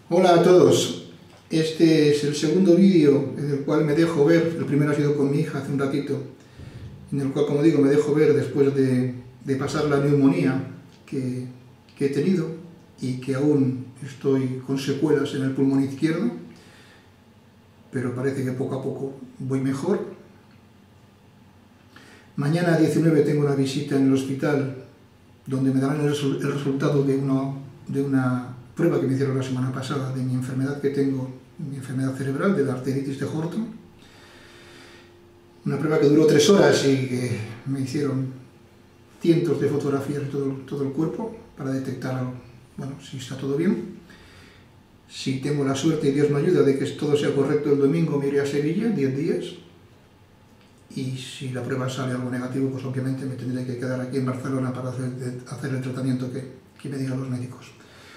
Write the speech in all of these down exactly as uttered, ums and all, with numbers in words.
Hola a todos, este es el segundo vídeo en el cual me dejo ver. El primero ha sido con mi hija hace un ratito, en el cual, como digo, me dejo ver después de, de pasar la neumonía que, que he tenido y que aún estoy con secuelas en el pulmón izquierdo, pero parece que poco a poco voy mejor. Mañana diecinueve tengo una visita en el hospital donde me darán el, resu el resultado de una, de una prueba que me hicieron la semana pasada de mi enfermedad que tengo, mi enfermedad cerebral, de la arteritis de Horton. Una prueba que duró tres horas y que me hicieron cientos de fotografías de todo, todo el cuerpo para detectar, bueno, si está todo bien. Si tengo la suerte y Dios me ayuda de que todo sea correcto el domingo, me iré a Sevilla diez días. Y si la prueba sale algo negativo, pues obviamente me tendré que quedar aquí en Barcelona para hacer, hacer el tratamiento que, que me digan los médicos.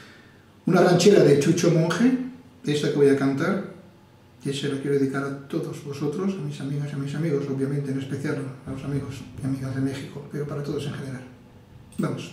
Una ranchera de Chucho Monje, esta que voy a cantar, que se la quiero dedicar a todos vosotros, a mis amigas y a mis amigos, obviamente en especial a los amigos y amigas de México, pero para todos en general. Vamos.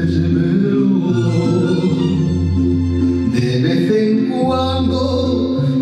De vez en cuando